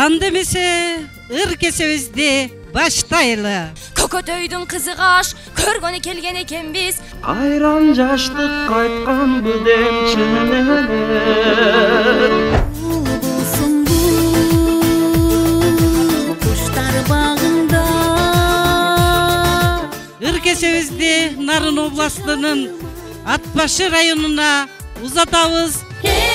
Анда эмесе ыр кесебизди баштайлы. Көкөтөйдүн кызыгаш көргөнү келген экенбиз. Кайран жаштык кайткан бүдемчилер. Куштар багында. Ыр кесебизди Нарын областынын Ат Башы районуна узатабыз.